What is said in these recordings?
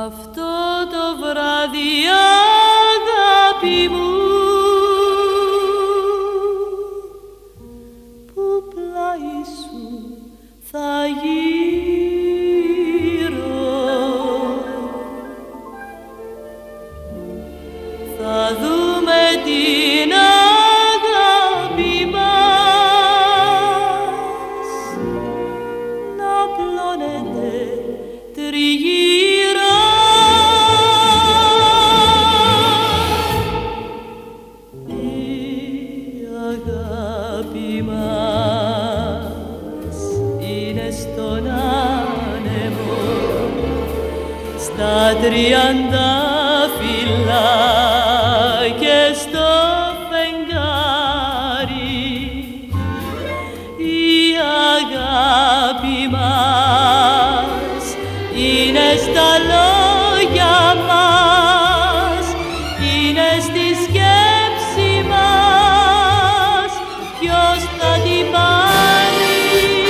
Αυτό το βράδυ, αγάπη μου, που πλάι σου θα γύρω, θα δούμε την αγάπη μας να πλώνεται τριγύρω. Η αγάπη μας είναι στον άνεμο, στα τριαντάφυλλα και στο φεγγάρι. Η αγάπη μας είναι στα λόγια μας, είναι στη σκέψη μας. Ποιος θα την πάρει?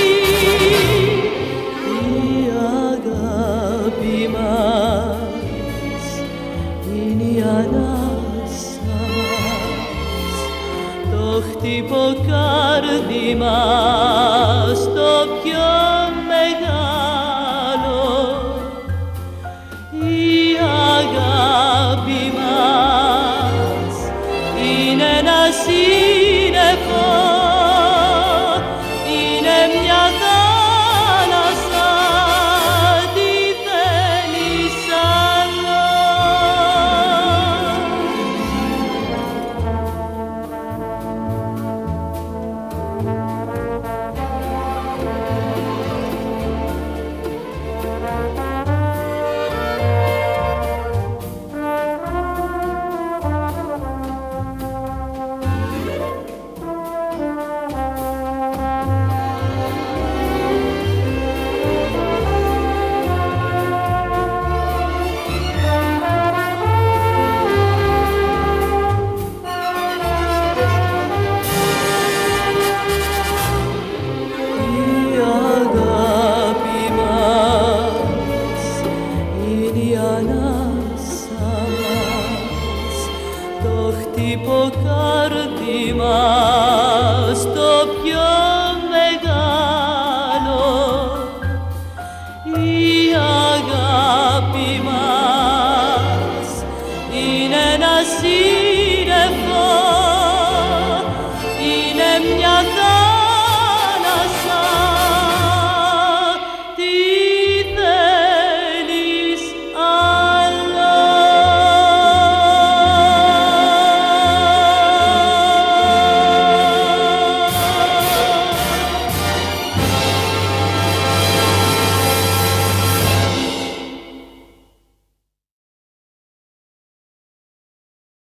Η αγάπη μας είναι η ανάσα μας, το χτυποκάρδι μας το πιο μεγάλο. Η αγάπη μας είναι ένα σύννεφο, είναι μια θάλασσα, τι θέλεις άλλο? Το χτυποκάρδι μας το πιο μεγάλο. Η αγάπη μας